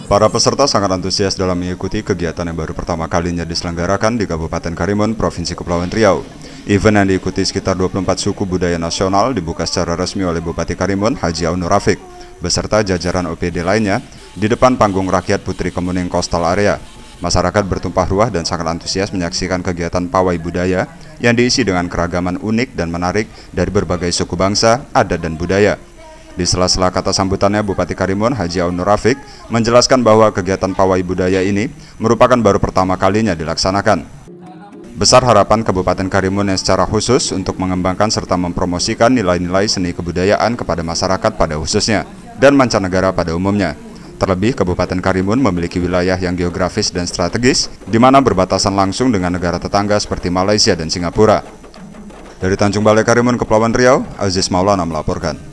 Para peserta sangat antusias dalam mengikuti kegiatan yang baru pertama kalinya diselenggarakan di Kabupaten Karimun, Provinsi Kepulauan Riau. Event yang diikuti sekitar 24 suku budaya nasional dibuka secara resmi oleh Bupati Karimun, Haji Aunur Rafiq, beserta jajaran OPD lainnya di depan panggung rakyat Putri Kemuning Coastal Area. Masyarakat bertumpah ruah dan sangat antusias menyaksikan kegiatan pawai budaya yang diisi dengan keragaman unik dan menarik dari berbagai suku bangsa, adat, dan budaya. Di sela-sela kata sambutannya, Bupati Karimun, Haji Aunur Rafiq, menjelaskan bahwa kegiatan pawai budaya ini merupakan baru pertama kalinya dilaksanakan. Besar harapan Kabupaten Karimun yang secara khusus untuk mengembangkan serta mempromosikan nilai-nilai seni kebudayaan kepada masyarakat pada khususnya, dan mancanegara pada umumnya. Terlebih, Kabupaten Karimun memiliki wilayah yang geografis dan strategis, di mana berbatasan langsung dengan negara tetangga seperti Malaysia dan Singapura. Dari Tanjung Balai Karimun, Kepulauan Riau, Aziz Maulana melaporkan.